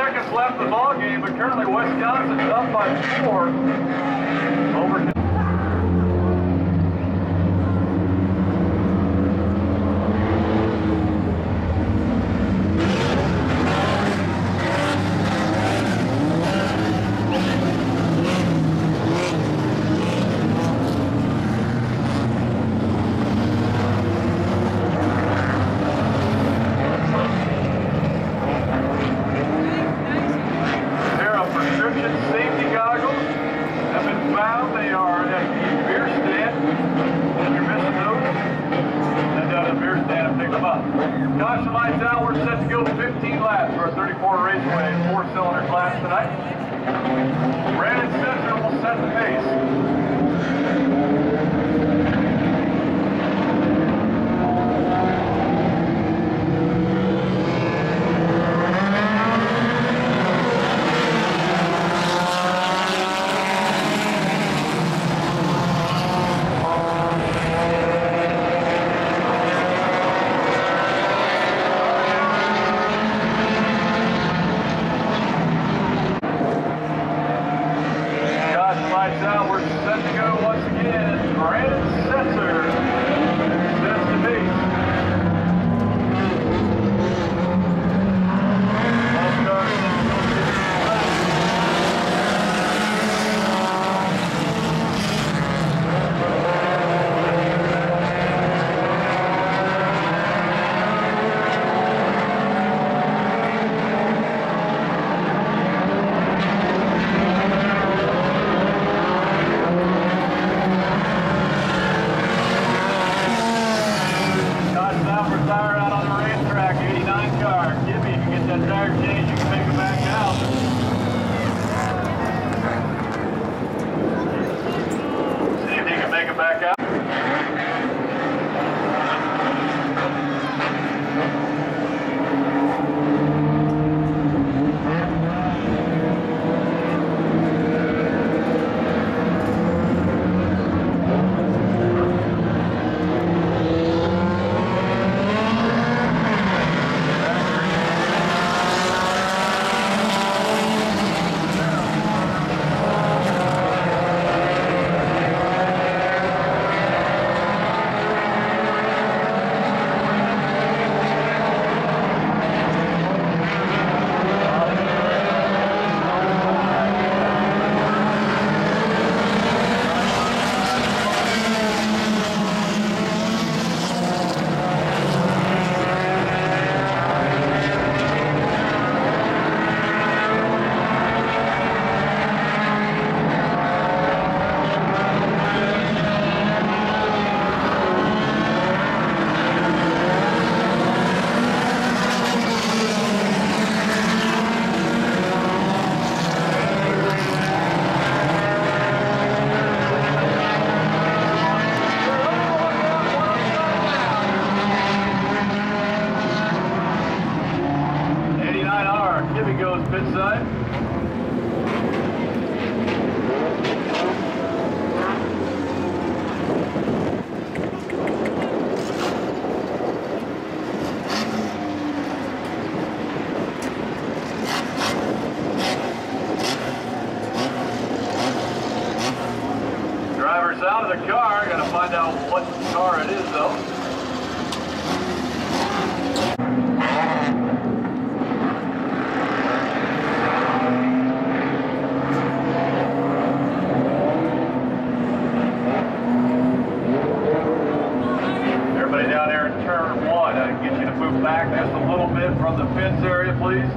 seconds left in the ball game, but currently Wisconsin's up by 4 over. Caution lights out. We're set to go 15 laps for our 34 Raceway 4-cylinder class tonight. Brandon Stetzer will set the pace. Lights out, we're set to go once again. Brandon Stetzer sets the pace. Back out. Goes pit side. Driver's out of the car. Got to find out what car it is though. Down there in turn 1, I can get you to move back just a little bit from the fence area, please.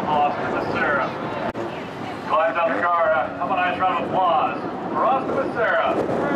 Austin Becerra. Climbs out the car. How about a nice round of applause for Austin Becerra?